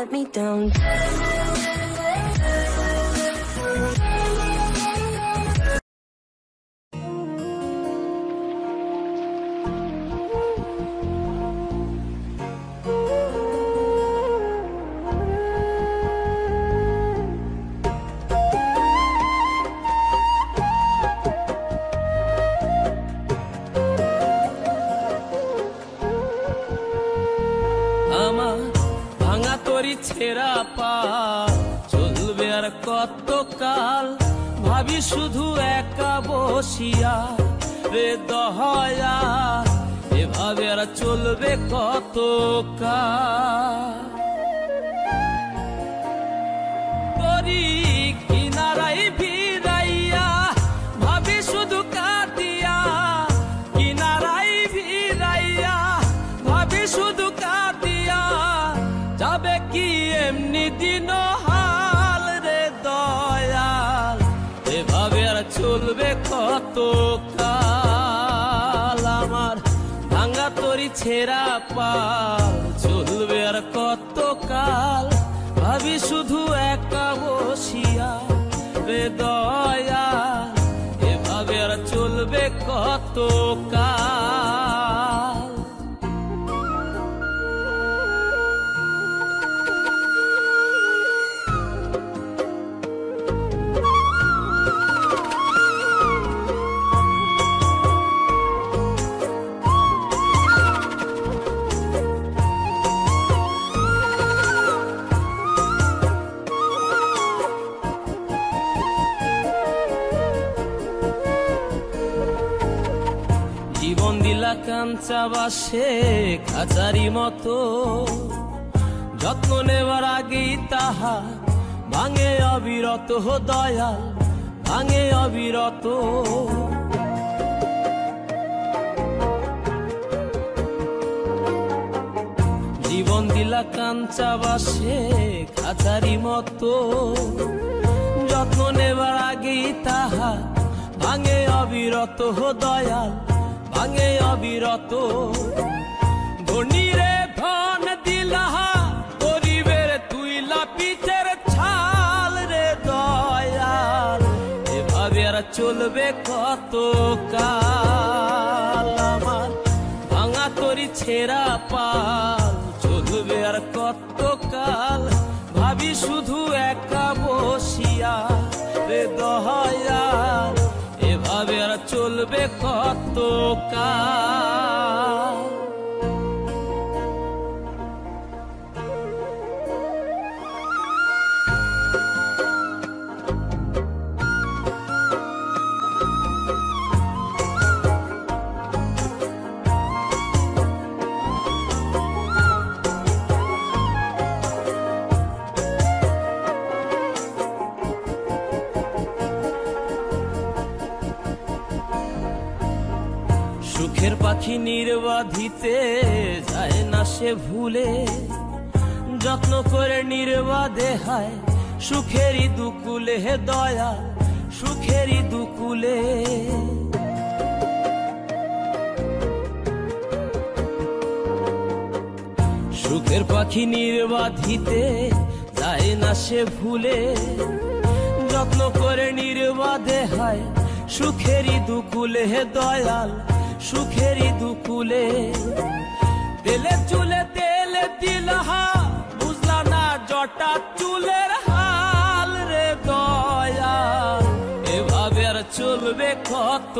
let me down. Amar Bhanga Tori Chera চলবে আর কত কাল ভাবি শুধু একা বসিয়া রে দহয়া এভাবে আর চলবে কত কাল তোরি কিনারাই ভিড়াইয়া ভাবি শুধু কাঁদিয়া কিনারাই ভিড়াইয়া ভাবি শুধু কাঁদিয়া যাবে কি এমনি দিন হাল রে দয়াল এভাবে আর চলবে কত কাল আমার ভাঙ্গা তরি ছেঁড়া পাল চলবে আর কত কাল ভাবি শুধু একা বসিয়া রে দয়াল এভাবে আর চলবে কত কাল জীবন দিলা কাঞ্চা বাসে খাঁচারি মতো যত্ন নেবার আগেই তাহা ভাঙে অবিরত দয়াল ভাঙে অবিরত জীবন দিলা কাঞ্চা বাসে খাঁচারি মতো যত্ন নেবার আগেই তাহা ভাঙে অবিরত দয়াল ভাঙে অবিরত ধনীরে ধন দিলাহা গরিবের তুইলা পিঠের ছাল রে দয়াল এভাবে আর চলবে কত কাল আমার ভাঙা তরি ছেঁড়া পাল চলবে আর কত কাল ভাবি শুধু একা বসিয়া রে দয়াল এভাবে আর চলবে কত কাল সুখের পাখি নির্বাধিতে যায় না সে ভুলে যত্ন করে নির্বাধে হায় সুখেরই দুকুলে হে দয়া সুখেরই দুকুলে সুখের পাখি নির্বাধিতে যায় না সে ভুলে যত্ন করে নির্বাধে হায় সুখেরই দুকুলে হে দয়াল সুখেরই দুকুলে তেলে চুলে তেল দিলহা বুঝলা না জটা চুলের হাল রে দয়াল এভাবে আর চলবে কত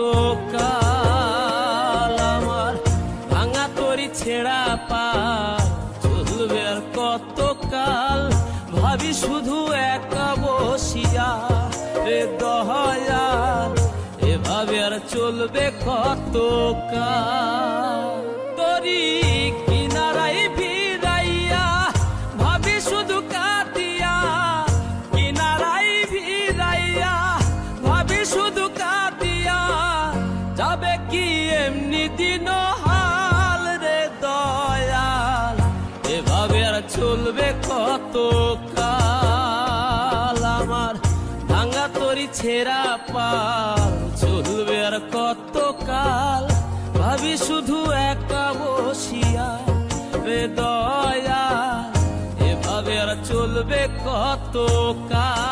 কাল আমার ভাঙা তরি ছেঁড়া পাল চলবে আর কত কাল ভাবি শুধু একা বসিয়া রে দয়াল এভাবে আর চলবে কত কাল তরি কিনারাই ভিড়াইয়া ভাবি শুধু কাঁদিয়া কিনারাই ভিড়াইয়া ভাবি শুধু কাঁদিয়া যাবে কি এমনি দিন হাল রে দয়াল এভাবে আর চলবে কত কাল আমার ভাঙা তরি ছেঁড়া পাল চলবে আর কত কাল ভাবি শুধু একা বসিয়া রে দয়াল এভাবে আর চলবে কত কাল।